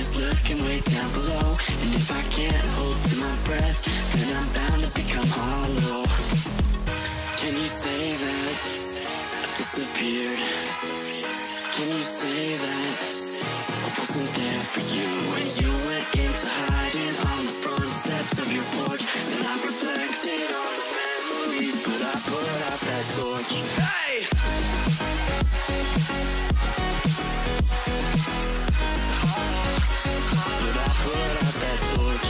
is lurking way down below. And if I can't hold to my breath, then I'm bound to become hollow. Can you say that I disappeared? Can you say that I wasn't there for you when you went into hiding on the front steps of your porch? And I reflected on the memories, but I put out that torch. Hey! But I put out that torch.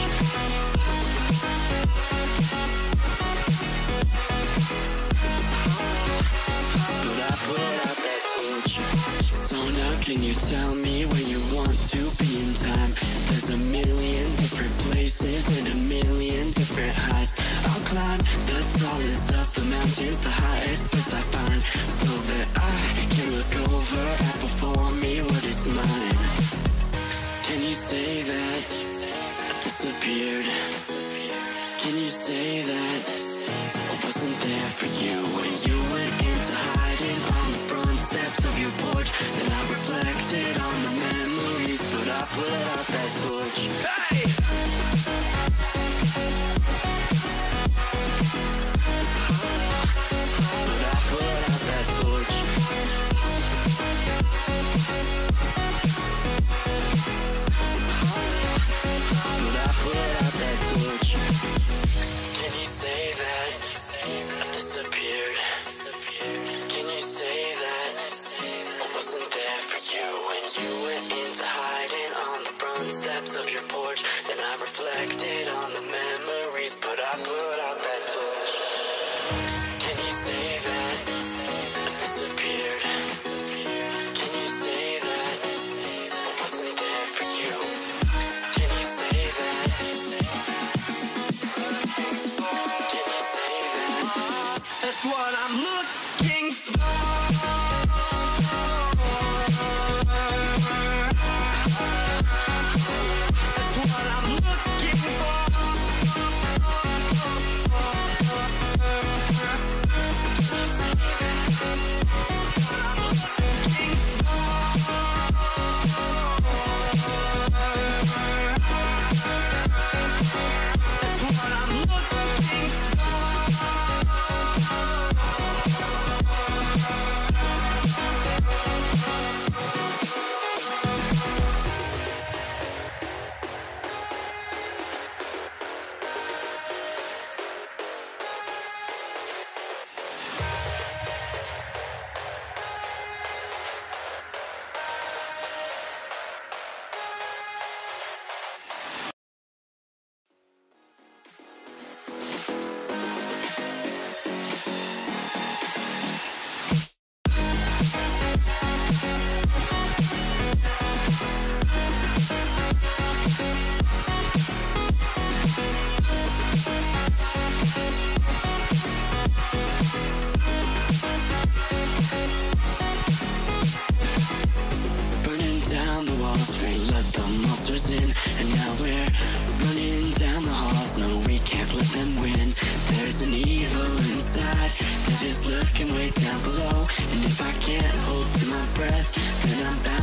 But I put out that torch. So now can you tell me where you want to be in time? There's a million different places and a million different heights. I'll climb the tallest of the mountains, the highest place I find, so that I can look over at before me what is mine. Can you say that I disappeared? Can you say that I wasn't there for you when you went into hiding on the front steps of your porch? And I reflected on the memories, but I put out that torch. Hey! But I put out that torch. But I put out that torch. Can you say that I disappeared? Can you say that I wasn't there for you when you went into hiding on the front steps of your porch? And I reflected on the memories, but I put out that torch. Can you say that I disappeared? Can you say that I wasn't there for you? Can you say that? Can you say that? That's what I'm looking for. That's what I'm looking for. Can you say that? I'm looking for. That's what I'm looking for. In, and now we're running down the halls. No, we can't let them win. There's an evil inside that is lurking way down below. And if I can't hold to my breath, then I'm back